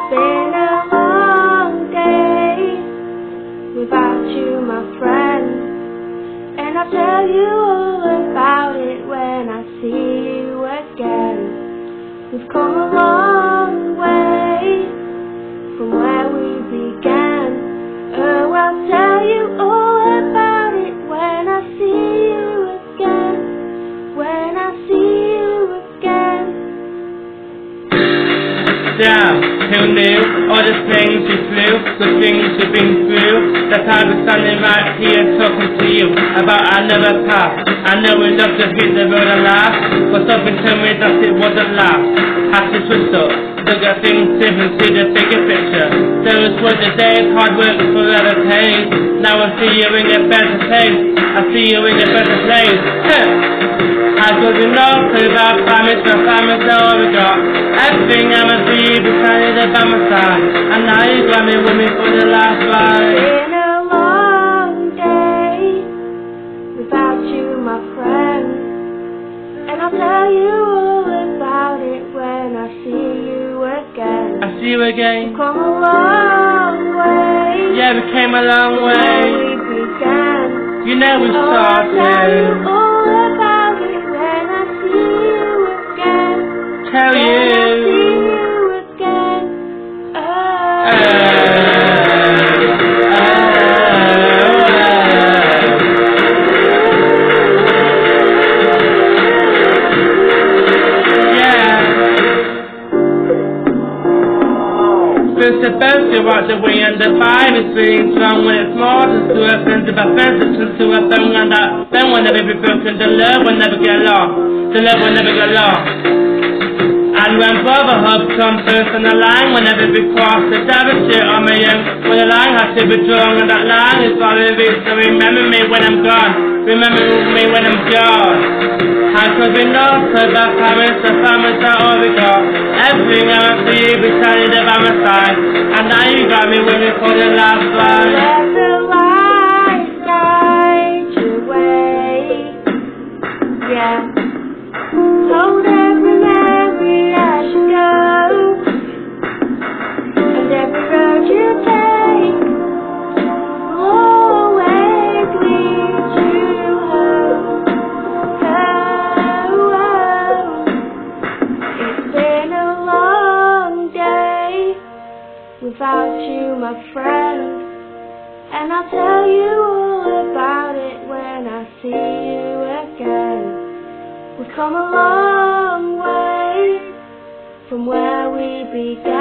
been a long day without you, my friend, and I'll tell you all about it when I see you again. We've come a long way from where we began. Oh, I'll tell you all about it when I see you again. When I see you again. Damn, who knew all the things you flew, the things you've been through, that I was standing right here talking to you about another path. I know we love to hit the road and laugh, but something told me that it wasn't last. Had to twist up, look at things different, see the bigger picture. Those were the days, hard work forever pays. Now I see you in a better place, I see you in a better place. I told you no, cause about promise, my family's all we got. Everything I'ma see beside it by my side, and now you got me with me for the last ride. Been a long day without you, my friend, and I'll tell you all about it when I see you again. I see you again. We've come a long way. Yeah, we came a long way. Where we began. You know we I'll tell you started. all about it when I see you again. Tell When I you. see you again. First the best, you walk the way and the vibe is being strong when it's more just to a friend of a friend, just to a friend and that friend will never be broken, the love will never get lost, the love will never get lost. And when brotherhood comes first on the line, will never be crossed, the devil shit on my young, when the line has to be drawn, and that line is what it is, so remember me when I'm gone, remember me when I'm gone. And cause we know, cause our parents, the families are all we got. Everything I see you beside it by my side, and now you got me waiting for the last ride. Let the light guide your way. Yeah. Hold every memory as you go, and every road you take will always lead you home. It's been a long day without you, my friend, and I'll tell you all about it when I see you again. We've come a long way from where we began.